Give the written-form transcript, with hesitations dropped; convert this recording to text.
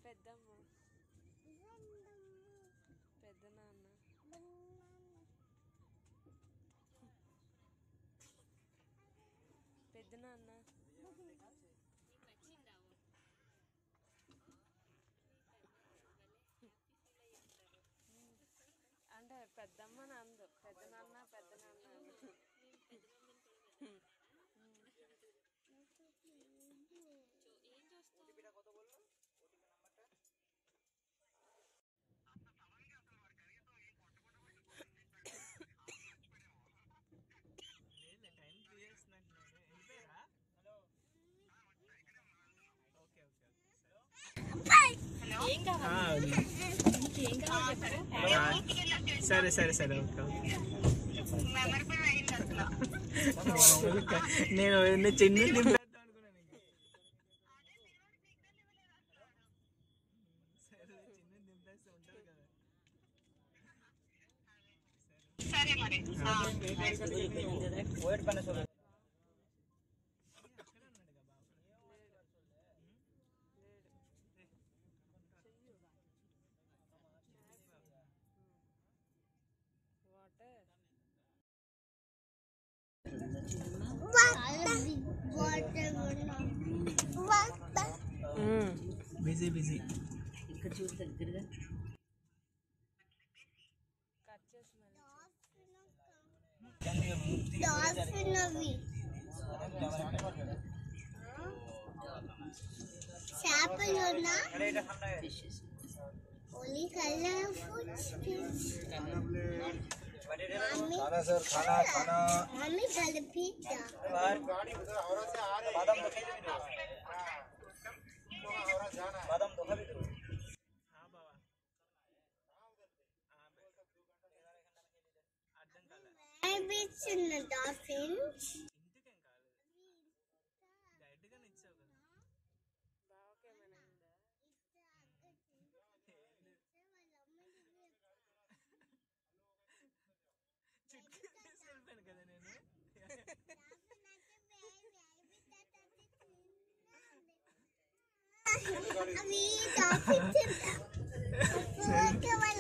పెద్దమ్మ పెద్ద నాన్న పెద్ద నాన్న అంటే పెద్దమ్మ నందు పెద్ద నాన్న పెద్ద నాన్న సరే సరే సరే ఓకే నేను చిన్న సరే మరి బిజీ బిజీ ఇక్కడ చూడు దగ్గరగా కట్ చేసి खाना सर खाना खाना मम्मी कल पिज्जा बादाम तो खाई बादाम तो खाई हां बाबा I bitch in the dolphins ఇంటికేం కాలేదు డైరెక్ట్ గా ఇచ్చావు కదా బావకే మనైందా తీసుకెళ్ళిపోయాను కదా నేను అవి dolphins